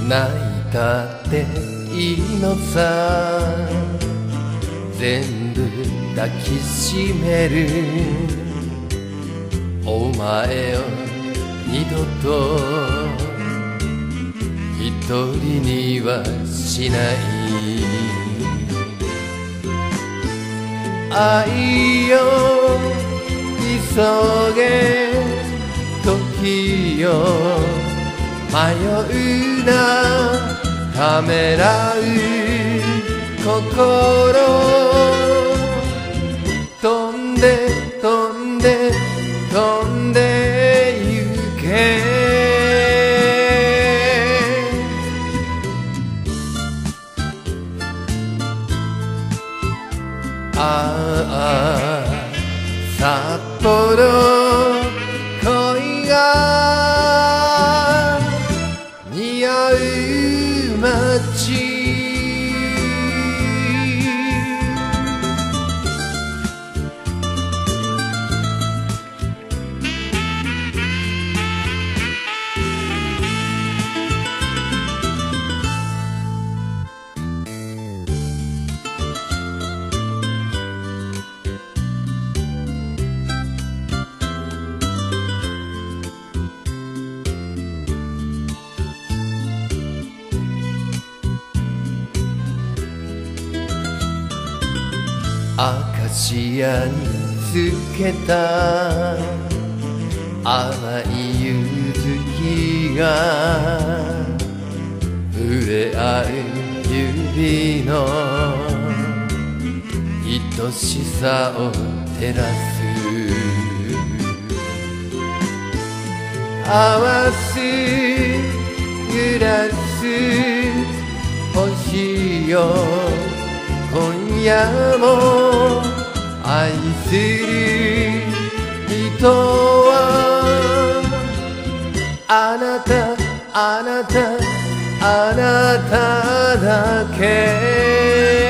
泣いたっていいのさ、全部抱きしめる。お前を二度と一人にはしない。愛よ急げ時よ迷うな、ためらう心。飛んで飛んで飛んでゆけ。ああ札幌恋が似合う街。アカシアにつけた淡い夕月が触れ合う指の愛しさを照らす。合わすグラス星よ今夜も愛する人はあなたあなたあなただけ。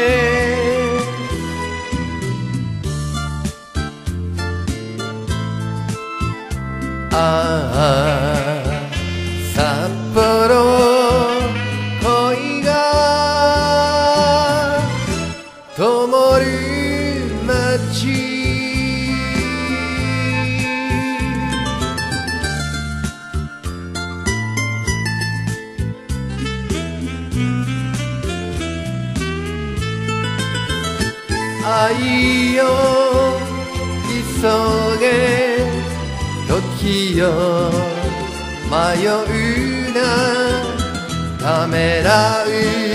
ああ札幌恋が灯る街。愛よ急げ時よ迷うな、ためらう